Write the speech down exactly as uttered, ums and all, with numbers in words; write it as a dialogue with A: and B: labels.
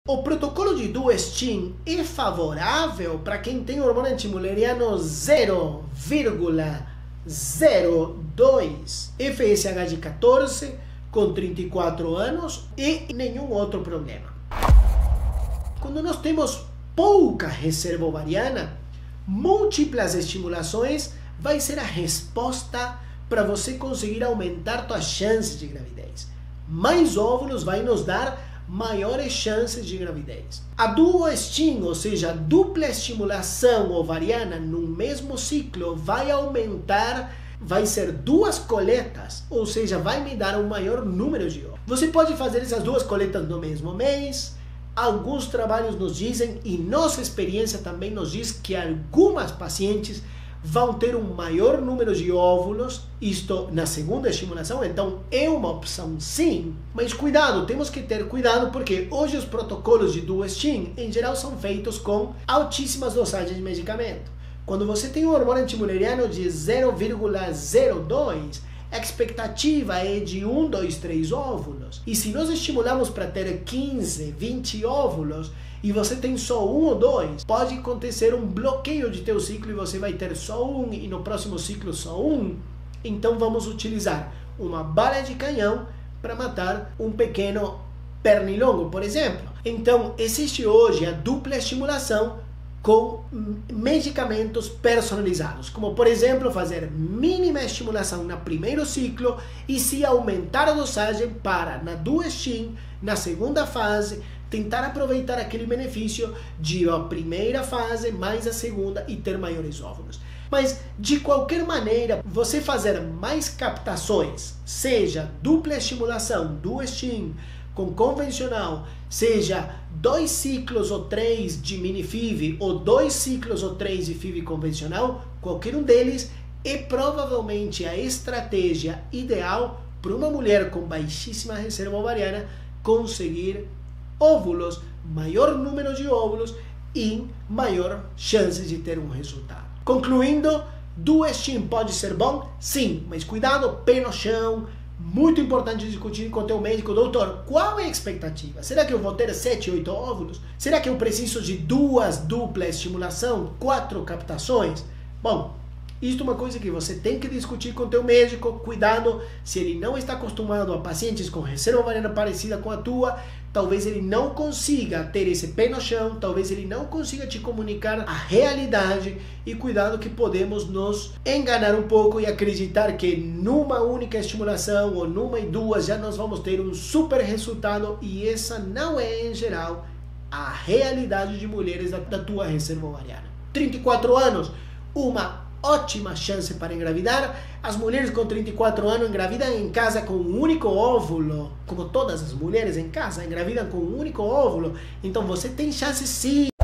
A: O protocolo de Duo-Steam é favorável para quem tem hormônio antimuleriano zero vírgula zero dois, F S H de quatorze, com trinta e quatro anos e nenhum outro problema. Quando nós temos pouca reserva ovariana, múltiplas estimulações vai ser a resposta para você conseguir aumentar suas chances de gravidez. Mais óvulos vai nos dar maiores chances de gravidez. A Duo-Steam, ou seja, a dupla estimulação ovariana no mesmo ciclo, vai aumentar, vai ser duas coletas, ou seja, vai me dar um maior número de óvulos. Você pode fazer essas duas coletas no mesmo mês. Alguns trabalhos nos dizem, e nossa experiência também nos diz, que algumas pacientes vão ter um maior número de óvulos, isto na segunda estimulação, então é uma opção sim, mas cuidado, temos que ter cuidado porque hoje os protocolos de Duo-Steam em geral são feitos com altíssimas dosagens de medicamento. Quando você tem um hormônio antimuleriano de zero vírgula zero dois, a expectativa é de um, dois, três óvulos. E se nós estimulamos para ter quinze, vinte óvulos e você tem só um ou dois, pode acontecer um bloqueio de teu ciclo e você vai ter só um e no próximo ciclo só um. Então vamos utilizar uma bala de canhão para matar um pequeno pernilongo, por exemplo. Então existe hoje a dupla estimulação com medicamentos personalizados, como por exemplo fazer mínima estimulação no primeiro ciclo e se aumentar a dosagem para na Duo-Steam, na segunda fase, tentar aproveitar aquele benefício de a primeira fase mais a segunda e ter maiores óvulos. Mas de qualquer maneira, você fazer mais captações, seja dupla estimulação, Duo-Steam, com convencional, seja dois ciclos ou três de mini F I V ou dois ciclos ou três de F I V convencional, qualquer um deles é provavelmente a estratégia ideal para uma mulher com baixíssima reserva ovariana conseguir óvulos, maior número de óvulos e maior chance de ter um resultado. Concluindo, Duo-Steam pode ser bom? Sim, mas cuidado, pé no chão. Muito importante discutir com o teu médico, doutor, qual é a expectativa? Será que eu vou ter sete, oito óvulos? Será que eu preciso de duas dupla estimulação, quatro captações? Bom, isto é uma coisa que você tem que discutir com o teu médico. Cuidado, se ele não está acostumado a pacientes com reserva ovariana parecida com a tua, talvez ele não consiga ter esse pé no chão, talvez ele não consiga te comunicar a realidade, e cuidado que podemos nos enganar um pouco e acreditar que numa única estimulação ou numa e duas já nós vamos ter um super resultado, e essa não é em geral a realidade de mulheres da, da tua reserva ovariana. trinta e quatro anos, uma ótima chance para engravidar. As mulheres com trinta e quatro anos engravidam em casa com um único óvulo, como todas as mulheres em casa engravidam com um único óvulo, então você tem chance sim